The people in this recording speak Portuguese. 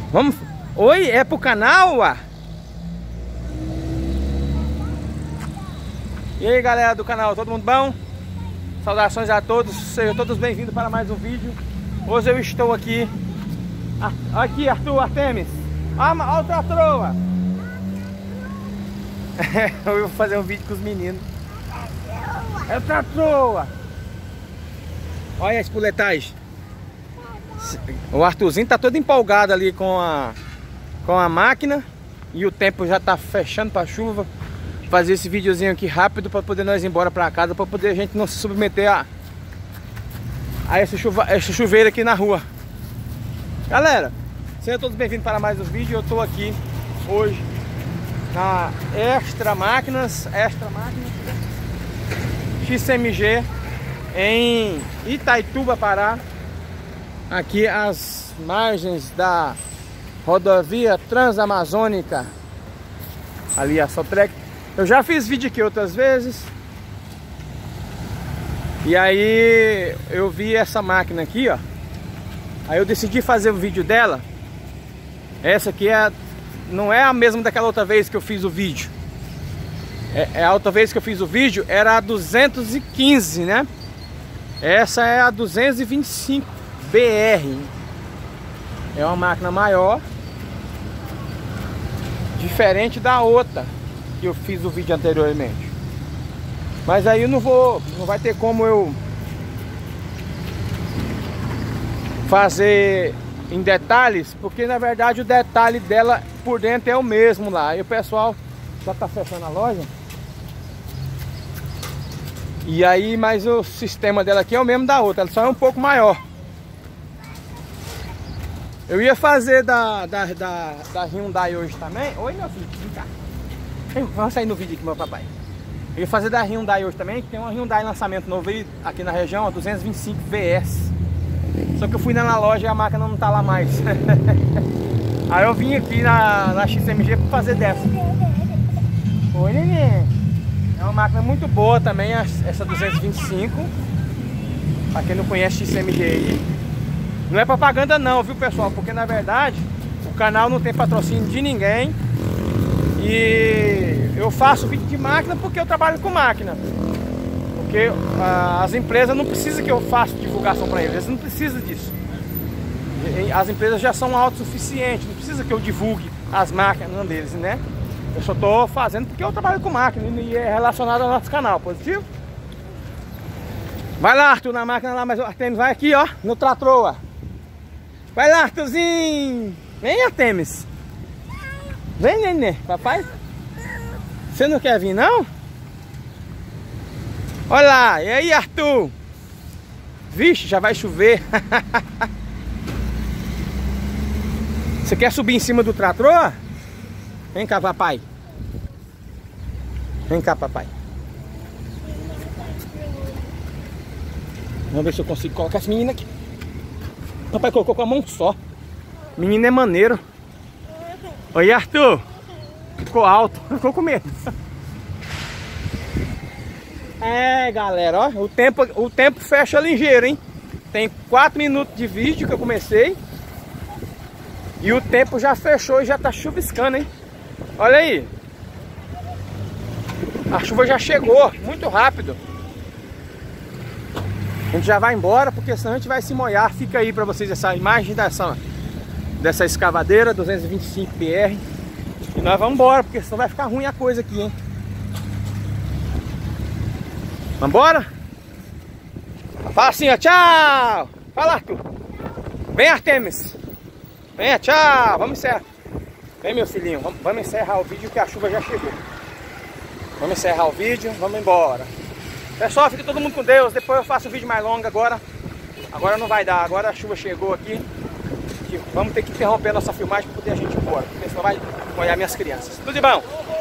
Vamos... Oi, é pro canal, ué? E aí, galera do canal, todo mundo bom? Saudações a todos, sejam todos bem-vindos para mais um vídeo. Hoje eu estou aqui. Aqui, Arthur, Artemis. Olha o tratroa. Eu vou fazer um vídeo com os meninos. É o tratroa. Olha a espuletagem. O Arthurzinho tá todo empolgado ali com a máquina. E o tempo já tá fechando para chuva. Fazer esse videozinho aqui rápido para poder nós ir embora para casa, para poder a gente não se submeter a esse chuveiro aqui na rua. Galera, sejam todos bem-vindos para mais um vídeo. Eu tô aqui hoje na Extra Máquinas XMG em Itaituba, Pará. Aqui às margens da rodovia Transamazônica, ali a Sotrec. Eu já fiz vídeo aqui outras vezes. E aí eu vi essa máquina aqui, ó. Aí eu decidi fazer o vídeo dela. Essa aqui não é a mesma daquela outra vez que eu fiz o vídeo. A outra vez que eu fiz o vídeo era a 215, né? Essa é a 225 BR. É uma máquina maior, diferente da outra que eu fiz o vídeo anteriormente. Mas aí não vai ter como eu fazer em detalhes, porque na verdade o detalhe dela por dentro é o mesmo lá. E o pessoal já tá fechando a loja. E aí, mas o sistema dela aqui é o mesmo da outra, ela só é um pouco maior. Eu ia fazer da Hyundai hoje também. Oi, meu filho, vem cá. Vamos sair no vídeo aqui, meu papai. Eu ia fazer da Hyundai hoje também, que tem uma Hyundai lançamento novo aí, aqui na região, a 225 VS. Só que eu fui na loja e a máquina não tá lá mais. Aí eu vim aqui na XMG para fazer dessa. Oi, neném. É uma máquina muito boa também, essa 225. Pra quem não conhece XMG aí. Não é propaganda não, viu, pessoal? Porque na verdade o canal não tem patrocínio de ninguém. E eu faço vídeo de máquina porque eu trabalho com máquina. Porque as empresas não precisam que eu faça divulgação para eles não precisam disso. As empresas já são autossuficientes, não precisa que eu divulgue as máquinas deles, né? Eu só tô fazendo porque eu trabalho com máquina e é relacionado ao nosso canal, positivo? Vai lá, Arthur, na máquina lá, mas o Artemis vai aqui, ó, no tratroa. Vai lá, Arthurzinho. Vem, Artemis. Vem, nenê, papai. Você não quer vir, não? Olha lá, e aí, Arthur? Vixe, já vai chover. Você quer subir em cima do trator? Vem cá, papai. Vem cá, papai. Vamos ver se eu consigo colocar essa menina aqui. Papai colocou com a mão só. Menino é maneiro. Oi, Arthur. Ficou alto. Ficou com medo. É, galera, ó. O tempo fecha ligeiro, hein? Tem 4 minutos de vídeo que eu comecei. E o tempo já fechou e já tá chuviscando, hein? Olha aí. A chuva já chegou, muito rápido. A gente já vai embora, porque senão a gente vai se molhar. Fica aí pra vocês essa imagem dessa escavadeira 225 BR. E nós vamos embora, porque senão vai ficar ruim a coisa aqui, hein? Vambora? Fala assim, ó, tchau! Fala, Arthur! Vem, Artemis! Venha, tchau! Vamos encerrar. Vem, meu filhinho, vamos encerrar o vídeo que a chuva já chegou. Vamos encerrar o vídeo, vamos embora. Pessoal, fica todo mundo com Deus. Depois eu faço um vídeo mais longo agora. Agora não vai dar, agora a chuva chegou aqui. Vamos ter que interromper a nossa filmagem para poder a gente ir embora, porque senão vai molhar minhas crianças. Tudo de bom?